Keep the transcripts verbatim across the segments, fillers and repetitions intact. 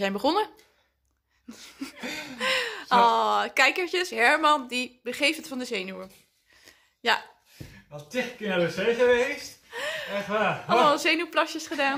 zijn begonnen. Oh, kijkertjes, Herman, die begeeft het van de zenuwen. Ja. Al tig keer naar de wc geweest. Echt waar. Allemaal zenuwplasjes gedaan.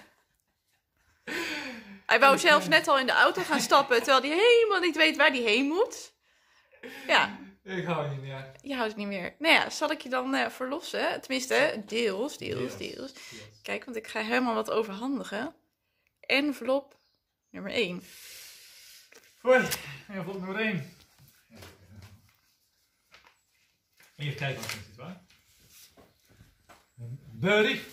Hij wou zelfs net al in de auto gaan stappen, terwijl hij helemaal niet weet waar hij heen moet. Ja. Ik hou niet meer. Je houdt het niet meer. Nou ja, zal ik je dan uh, verlossen? Tenminste, deels, deels, deels, deels. Kijk, want ik ga helemaal wat overhandigen. Envelop nummer één. Hoi, envelop nummer één. Even kijken wat er zit, waar? Een brief.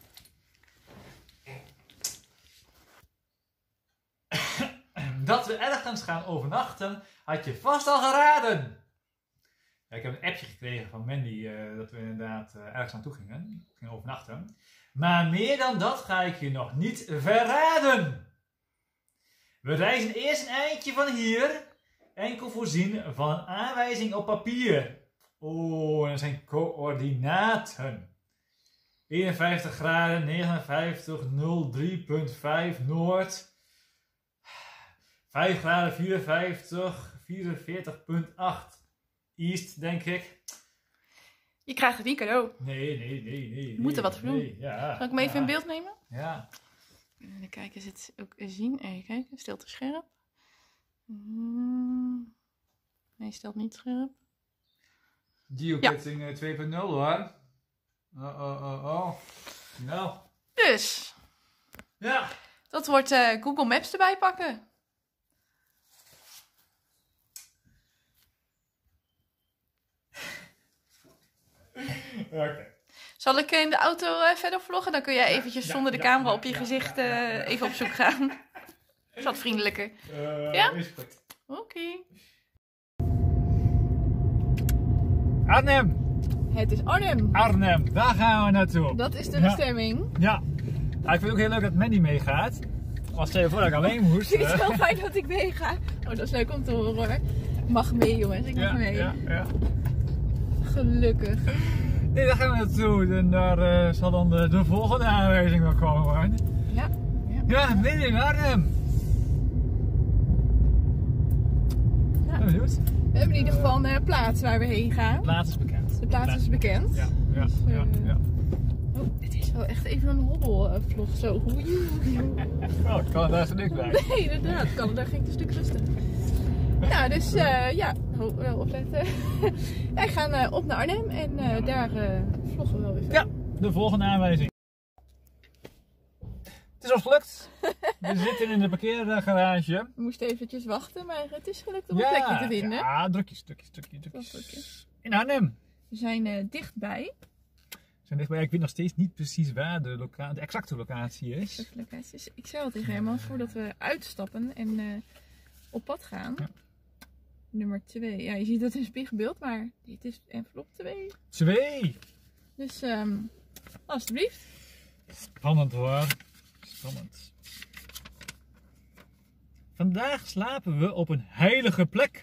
Dat we ergens gaan overnachten, had je vast al geraden. Ja, ik heb een appje gekregen van Mandy uh, dat we inderdaad uh, ergens naartoe gingen. Gingen overnachten. Maar meer dan dat ga ik je nog niet verraden. We reizen eerst een eindje van hier. Enkel voorzien van een aanwijzing op papier. Oh, en dat zijn coördinaten. eenenvijftig graden, negenenvijftig, nul drie punt vijf Noord. vijf graden, vierenvijftig, vierenveertig punt acht East, denk ik. Je krijgt het niet cadeau. Nee, nee, nee, nee. Je moet er wat voor doen. Nee, ja, Zal ik hem even ja. in beeld nemen? Ja. Even kijken, is het ook zien? Even kijken, stilte scherp. Hmm. Nee, stelt niet scherp. Geocaching ja. twee punt nul hoor. Oh, oh, oh, oh. Nou. Dus. Ja. Dat wordt uh, Google Maps erbij pakken. Oké. Okay. Zal ik in de auto uh, verder vloggen? Dan kun jij eventjes ja, zonder ja, de camera ja, op je ja, gezicht uh, ja, ja, ja. even op zoek gaan. Dat is wat vriendelijker. Uh, ja? Is goed. Oké. Okay. Arnhem. Het is Arnhem. Arnhem, daar gaan we naartoe. Dat is de bestemming. Ja. ja. Ik vind het ook heel leuk dat Mandy meegaat. Als stel je voor dat ik alleen moest. Het is wel fijn dat ik meega. Oh, dat is leuk om te horen hoor. Ik mag mee jongens, ik mag ja, mee. Ja, ja. Gelukkig. Nee, daar gaan we naartoe. En daar uh, zal dan de, de volgende aanwijzing wel komen. Ja. Ja, ja midden in Arnhem. Ja. Benieuwd. We hebben in ieder geval een plaats waar we heen gaan. De plaats is bekend. De plaats, plaats is bekend. Ja, ja, dus, uh, ja, ja. Oh, dit is wel echt even een hobbelvlog zo. Oh, kan daar niks bij. Nee, inderdaad. Kan daar ging het een stuk rustiger. Nou, dus uh, ja, oh, wel opletten. Wij gaan uh, op naar Arnhem en uh, daar uh, vloggen we wel weer verder. Ja, de volgende aanwijzing. Het is ons gelukt. We zitten in de parkeergarage. We moesten eventjes wachten, maar het is gelukt om ja, een plekje te vinden. Ja, drukjes, drukjes, drukjes, drukjes. In Arnhem. We zijn uh, dichtbij. We zijn dichtbij. Ik weet nog steeds niet precies waar de, loca de exacte locatie is. De locatie is. Ik zei al tegen Herman, voordat we uitstappen en uh, op pad gaan. Ja. Nummer twee. Ja, je ziet dat in spiegelbeeld, maar dit is envelop twee. twee. Dus, um, alstublieft. Spannend hoor. Spannend. Vandaag slapen we op een heilige plek.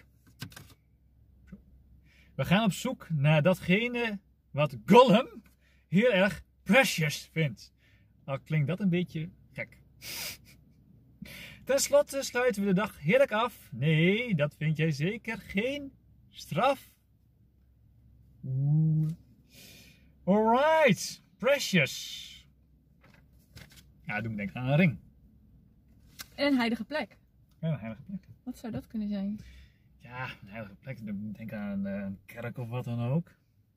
We gaan op zoek naar datgene wat Gollum heel erg precious vindt. Al klinkt dat een beetje gek. Ten slotte sluiten we de dag heerlijk af. Nee, dat vind jij zeker geen straf. Oeh. Alright, precious. Ja, doe me denken aan een ring. En een heilige plek. Ja, een heilige plek. Wat zou dat kunnen zijn? Ja, een heilige plek. Denk aan een kerk of wat dan ook.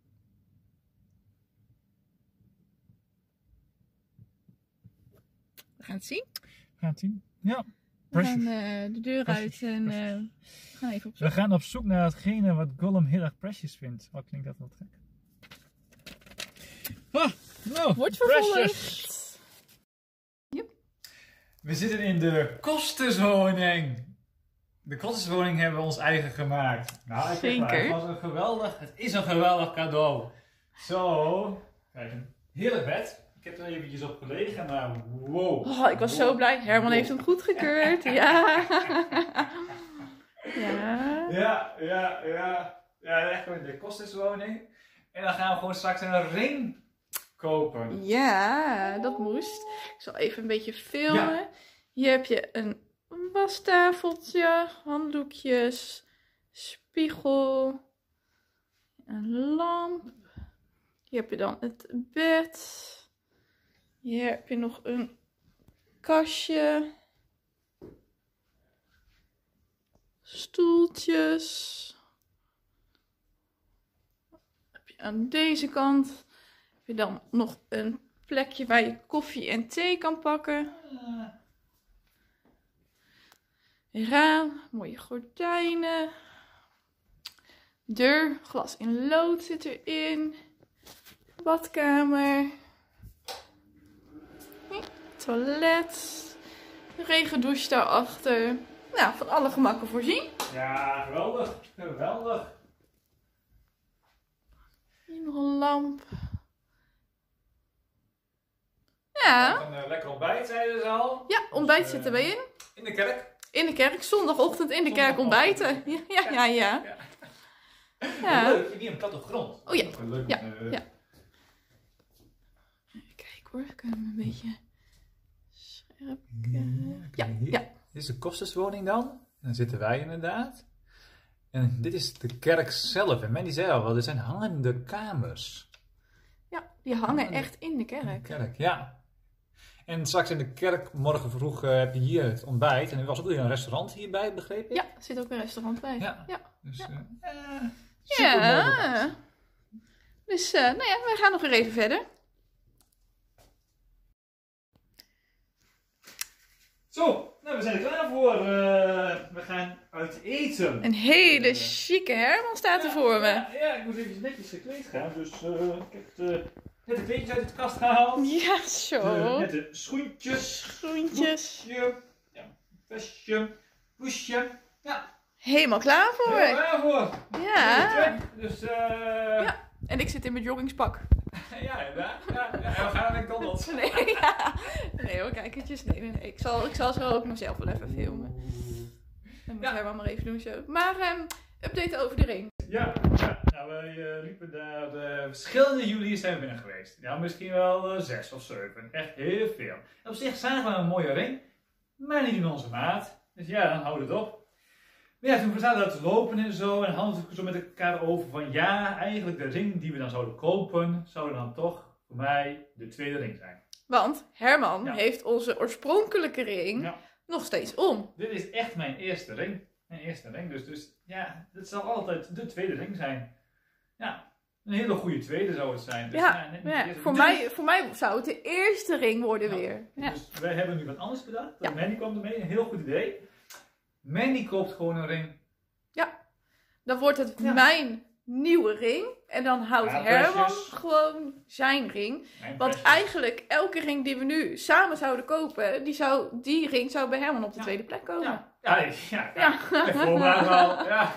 We gaan het zien. We gaan het zien. Ja. We gaan uh, de deur precious. uit en uh, we gaan even op zoek. We gaan op zoek naar hetgene wat Gollum heel erg precious vindt. Wat klinkt dat wat gek? Ah, no, wordt vervolgd. Yep. We zitten in de kosterswoning. De kosterswoning hebben we ons eigen gemaakt. Nou, ik Zeker. Het was een geweldig, het is een geweldig cadeau. Zo, kijk, een heerlijk bed. Ik heb er eventjes op gelegen, maar wow. Oh, ik was wow. zo blij. Herman heeft hem goedgekeurd. Ja. Ja. Ja, ja, ja. Ja, echt gewoon de kosterswoning. En dan gaan we gewoon straks een ring kopen. Ja, dat moest. Ik zal even een beetje filmen. Ja. Hier heb je een wastafeltje, handdoekjes, spiegel, een lamp. Hier heb je dan het bed. Hier heb je nog een kastje. Stoeltjes. Heb je aan deze kant heb je dan nog een plekje waar je koffie en thee kan pakken. Raam, mooie gordijnen. Deur, glas in lood zit erin. Badkamer. Toilet. Regendouche daarachter. Nou, van alle gemakken voorzien. Ja, geweldig. Geweldig. Hier nog een lamp. Ja. Een uh, lekker ontbijt, zeiden ze al. Ja, ontbijt Dus, uh, zitten we in. In de kerk. In de kerk. Zondagochtend in de kerk ontbijten. Ja, ja, ja. ja. Ja. Ja. Leuk, hier een plattegrond. Oh ja. Leuk, Ja, uh, ja. Kijk hoor, ik kan hem een beetje scherp krijgen. Ja, ja. Dit is de kosterswoning dan. Dan zitten wij inderdaad. En dit is de kerk zelf. En Mandy zei al wel, dit zijn hangende kamers. Ja, die hangen echt in de kerk. De kerk, ja. En straks in de kerk, morgen vroeg, uh, heb je hier het ontbijt. En er was ook weer een restaurant hierbij, begreep ik? Ja, er zit ook een restaurant bij. Ja. Ja. Dus, Ja. uh, uh, super Ja. Dus, uh, nou ja, we gaan nog weer even verder. Zo, nou we zijn er klaar voor. Uh, we gaan uit eten. Een hele Uh, chique Herman staat er ja, voor me. Ja, ja, ik moet even netjes gekleed gaan. Dus uh, ik heb de, net de kleedjes uit de kast gehaald. Ja, zo. De, net de schoentjes. Groentjes. Broekje, ja, vestje, hoesje. Ja, Helemaal klaar voor heel me. klaar voor. Ja. Dus uh, Ja. En ik zit in mijn joggingspak. ja, inderdaad. Ja, ja, en we gaan naar McDonald's. Nee, ja. Nee hoor, kijkertjes. Nee, nee, nee. Ik zal, ik zal zo ook mezelf wel even filmen. Dat moet Ja. Herman maar even doen zo. Maar, um, update over de ring. Ja, ja, nou wij uh, liepen daar de verschillende juli zijn we binnen geweest. Ja, misschien wel uh, zes of zeven. Echt heel veel. En op zich zagen we een mooie ring, maar niet in onze maat. Dus ja, dan houden we het op. Maar ja, toen we zaten daar te lopen en zo en hadden we zo met elkaar over van ja, eigenlijk de ring die we dan zouden kopen, zou dan toch voor mij de tweede ring zijn. Want Herman Ja. heeft onze oorspronkelijke ring Ja. nog steeds om. Dit is echt mijn eerste ring. Mijn eerste ring, dus, dus ja, het zal altijd de tweede ring zijn. Ja, een hele goede tweede zou het zijn. Dus, Ja, net niet ja. de eerste. Voor, Dus- mij, voor mij zou het de eerste ring worden Ja. weer. Ja. Dus wij hebben nu wat anders bedacht. Ja. Mandy kwam ermee, een heel goed idee. Mandy koopt gewoon een ring. Dan wordt het Ja. mijn nieuwe ring. En dan houdt Ja, Herman presjes. gewoon zijn ring. Mijn Want presjes. eigenlijk elke ring die we nu samen zouden kopen, die, zou, die ring zou bij Herman op de Ja. tweede plek komen. Ja, ja, ja. ja, Ja. ja. Voormalig al. Ja.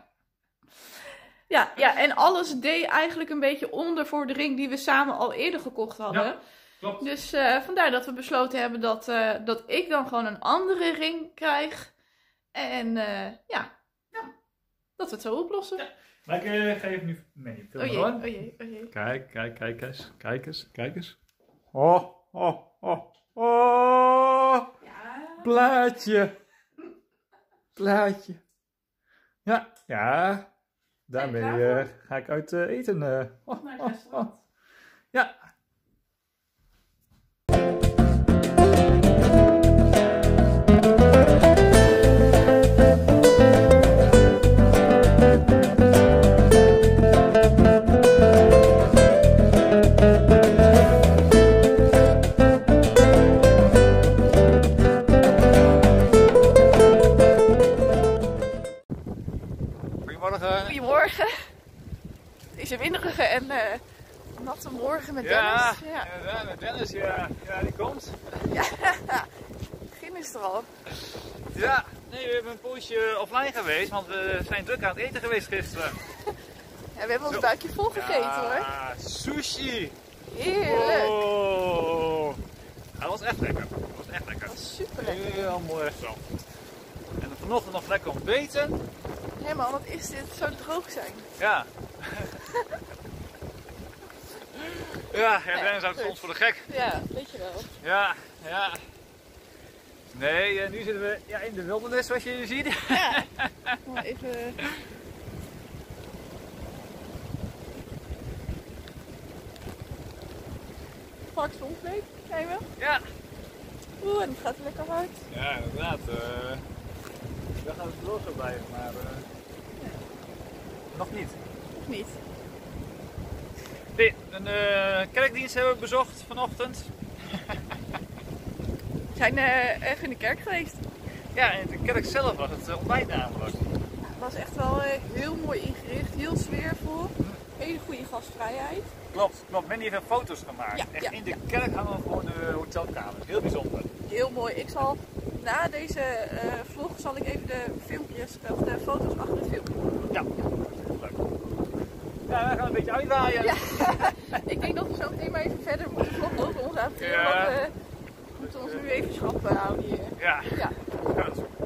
Ja, ja, en alles deed eigenlijk een beetje onder voor de ring die we samen al eerder gekocht hadden. Ja, klopt. Dus uh, vandaar dat we besloten hebben dat, uh, dat ik dan gewoon een andere ring krijg. En uh, ja, ja, dat we het zo oplossen. Ja. Maar ik uh, ga even nu mee Oh filmen jee, hoor. oh jee, oh jee. Kijk, kijk, kijk eens. Kijk eens, kijk eens. Oh, oh, oh, oh. Ja. Plaatje. Plaatje. Ja, ja. Daarmee Ben je klaar uh, ga ik uit uh, eten. Uh. Oh, Naar het oh, restaurant. oh. Ja. Goedemorgen. Goedemorgen. Deze winderige en uh, natte morgen met Ja, Dennis. Ja, inderdaad, met Dennis, ja, ja, die komt. ja. Begin is er al. Ja, nee, we hebben een poosje offline geweest, want we zijn druk aan het eten geweest gisteren. Ja, we hebben ons Zo. buikje vol gegeten hoor. Ja, sushi. Heerlijk. Oh. Dat was echt lekker. Dat was echt lekker. Dat was super lekker. Heel mooi restaurant. En vanochtend nog lekker ontbeten. Herman, wat is dit? Het zou droog zijn. Ja. ja, ja, Dennis houdt goed. ons voor de gek. Ja, weet je wel. Ja, ja. Nee, uh, nu zitten we ja, in de wildernis zoals je ziet. Ja. Maar even... Pak zonvleek, zijn we? Ja. Oeh, en het gaat lekker hard. Ja, inderdaad. Uh, dan gaat het wel zo blijven, maar uh, ja. nog niet. Nog niet. Nee, een uh, kerkdienst hebben we bezocht vanochtend. We zijn uh, even in de kerk geweest. Ja, in de kerk zelf was het ontbijt namelijk. Het was echt wel uh, heel mooi ingericht, heel sfeervol. Hele goede gastvrijheid. Klopt, klopt. Mandy heeft veel foto's gemaakt. Ja, echt ja, in de ja. kerk hangen gewoon de hotelkamers. Heel bijzonder. Heel mooi. Ik zal na deze uh, vlog zal ik even de filmpjes of de foto's achter het filmpje. Ja, leuk. Ja, we gaan een beetje uitwaaien. Ja. Ik denk dat we zo meteen maar even verder moeten vloggen over ons avontuur. Ja. Want uh, we moeten ons nu even schap houden hier. Ja. Ja. Ja, dat is goed.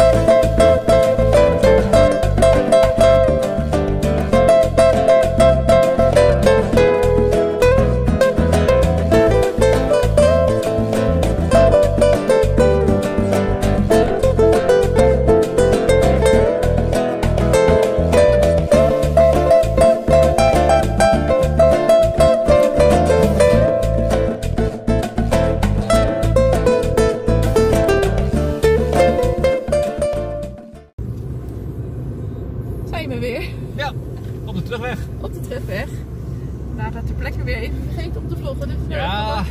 Zijn we weer. Ja, op de terugweg. Op de terugweg. Maar ter plekke weer even vergeten om te vloggen. Dus uh, Ja.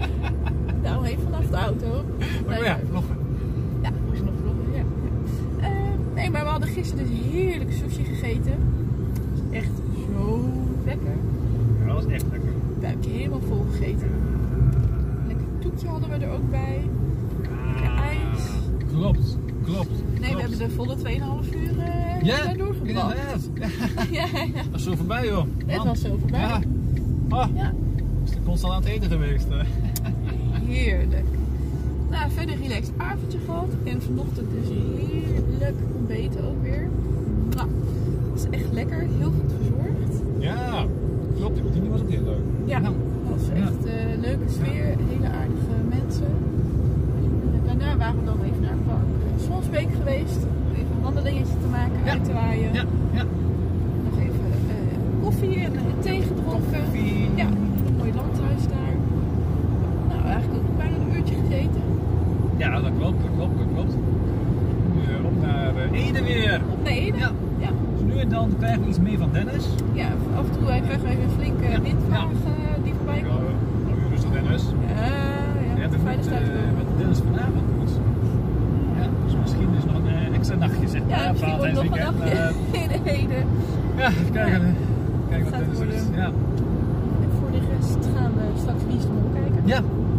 Daarom even vanaf de auto. Maar oh ja, vloggen. Ja, moest je nog vloggen. Ja. Uh, nee, maar we hadden gisteren dus heerlijk sushi gegeten. Echt zo lekker. Ja, dat was echt lekker. Buikje helemaal vol gegeten. Lekker toetje hadden we er ook bij. Lekker ijs. Klopt, klopt. Nee, klopt. we hebben de volle twee komma vijf uur uh, ja, doorgebracht. inderdaad. Ja, ja. Dat is zo voorbij joh. Het Man. was zo voorbij. Ja. Oh, Ja. is de constant aan het eten geweest. Heerlijk. Nou, verder relaxed avondje gehad. En vanochtend dus heerlijk ontbeten ook weer. Nou, dat is echt lekker. Heel goed verzorgd. Ja, klopt. Die bediening was ook heel leuk. Ja, dat was echt een uh, leuke sfeer. Hele aardige mensen. En daarna waren we dan even naar het park Sonsbeek geweest. Om even een wandelingetje te maken, Ja. uit te waaien. Ja, ja. Nog even uh, koffie en uh, thee gedronken. Koffie. Ja, een mooi landhuis daar. Nou, eigenlijk ook bijna een uurtje gezeten. Ja, dat klopt, dat klopt, dat klopt. Nu uh, op naar uh, Ede weer. Op naar Ede. Ja. Ja. Dus nu en dan krijgen we iets mee van Dennis. Ja, af en toe uh, krijgen we even een flinke Ja. windvlaag uh, die voorbij Ja, komt. nou, weer rustig Dennis. Ja, ja, Ja, de we veilig met, thuis uh, komen. met Dennis vanavond moet. Ja, dus misschien is nog een uh, extra nachtje zeg maar. Ja, misschien ook nog een Valentijnsweekend, nachtje uh, in Ede. Ja, even kijken, uh, kijken wat Gaat Dennis is. worden. Ja. En voor de rest gaan we straks Wie is de Mol kijken. Ja.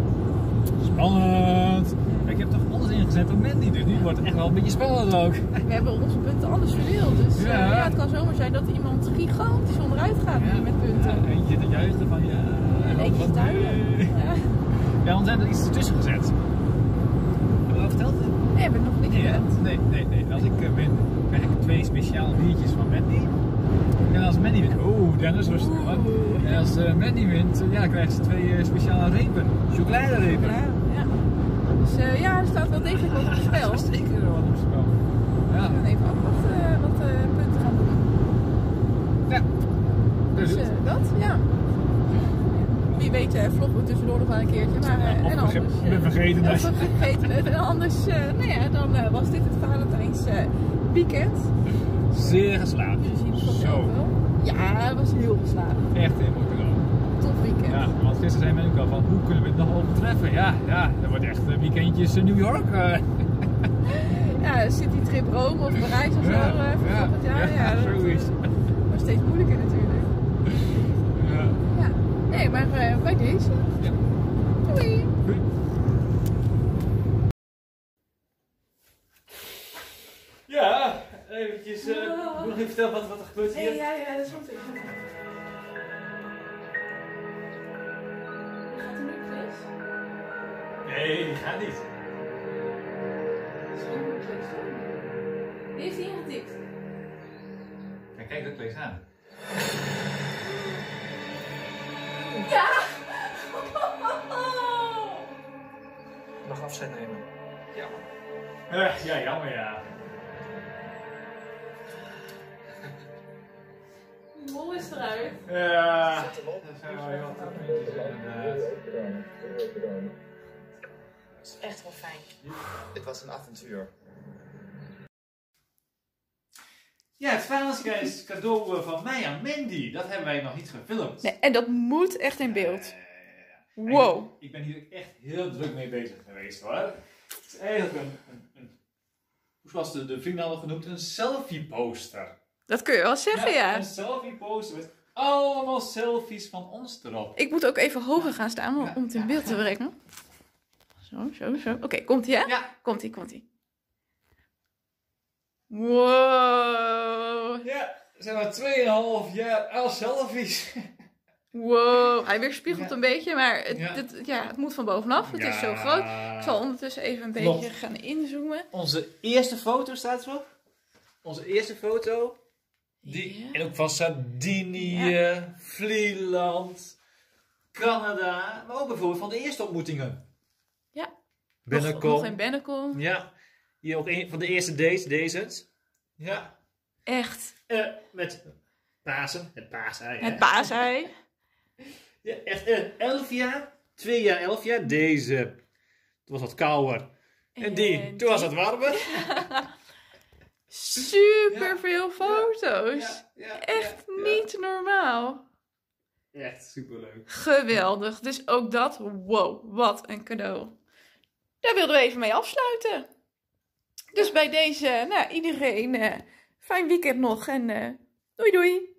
Spannend. Ik heb toch alles ingezet op Mandy, dus nu wordt het echt wel een beetje spannend ook. We hebben onze punten anders verdeeld. Dus uh, Ja. ja, het kan zomaar zijn dat iemand gigantisch onderuit gaat Ja. met punten. Ja, eentje zit te juichen van ja. En wat- eentje wat- te huilen. eh. Ja. Ja, want we hebben er iets tussen gezet. Hebben we dat verteld? Nee, hebben we nog niet Nee, hè? gedaan. nee, nee, nee. Als ik uh, win, krijg ik twee speciale biertjes van Mandy. En als Mandy wint, oeh, Dennis rustig man. Oeh. En als uh, Mandy wint, uh, ja, krijgt ze twee uh, speciale repen. Chocoladerepen. Ja, ja. Dus uh, ja, er staat wel degelijk wat op het spel. Dat is zeker wat op het spel. Ja. We gaan even afwachten uh, wat uh, punten gaan doen. Ja. Dus uh, dat, ja. Wie weet uh, vloggen we tussendoor nog wel een keertje. Maar, uh, Of en we anders, ge- uh, we vergeten het. Of we vergeten het. En anders, uh, nou ja, dan uh, was dit het Valentijns uh, weekend. Zeer geslaagd. Jullie zien het vanzelf Zo. wel. Ja, het was heel geslaagd. Echt helemaal cadeau. Tof weekend. Ja, want gisteren zei men ook al van hoe kunnen we het nog overtreffen? Ja, ja, dat wordt echt uh, weekendjes in New York. Uh. Ja, citytrip Rome of Parijs of zo Ja, uh, voor ja, volgend jaar. ja, Ja, dat zoiets. wordt steeds moeilijker natuurlijk. Ja. Ja. Nee, maar uh, bij deze. Ja. Doei! Doei. Ja, eventjes, uh, Wow. nog even vertellen wat, wat er gebeurt hier. Hey, ja, ja, dat is goed. Gaat er nu Chris? Nee, die gaat niet. Dat is gewoon goed, Chris. Die heeft hij ingetikt. Ja, kijk dat lees aan. Ja! Nog afscheid nemen. Jammer. Uh, ja, jammer ja. Mol is eruit. Ja, Zet hem op. dat zijn wel heel wat puntjes inderdaad. Dat is echt wel fijn. Het was een avontuur. Ja, het Valentijns cadeau van mij aan Mandy, dat hebben wij nog niet gefilmd. Nee, en dat moet echt in beeld. Eh, Wow. Ik, ik ben hier echt heel druk mee bezig geweest hoor. Het is eigenlijk een, een, een hoe zoals de, de vrienden hadden genoemd, een selfie poster. Dat kun je wel zeggen, ja. Een selfie poster met allemaal selfies van ons erop. Ik moet ook even hoger gaan staan om, Ja, om het in ja, beeld te ja. brengen. Zo, zo, zo. Oké, komt ie hè? Ja, Komt ie, komt ie. Wow. ja, zijn maar tweeënhalf jaar als selfies. Wow. Hij weerspiegelt Ja. een beetje, maar het, Ja. dit- ja, het moet van bovenaf. Het is zo groot. Ik zal ondertussen even een Klopt. beetje gaan inzoomen. Onze eerste foto staat erop. Onze eerste foto. Die, Ja. En ook van Sardinië, Vlieland, Canada. Maar ook bijvoorbeeld van de eerste ontmoetingen. Ja. Bennekom. Nog, nog in Bennekom. Ja. Hier ook een van de eerste dates, deze. Ja. Echt. Eh, met Pasen, het paasei. hè? Het paasei. Ja, echt eh, elf jaar. Twee jaar, elf jaar. Deze. Toen was het kouder. En die, En toen was die. het warmer. Super Ja. veel foto's. Ja, ja, Echt ja, ja. niet normaal. Echt superleuk. Geweldig. Dus ook dat, wow, wat een cadeau. Daar wilden we even mee afsluiten. Dus bij deze, nou, iedereen, eh, fijn weekend nog en eh, doei doei.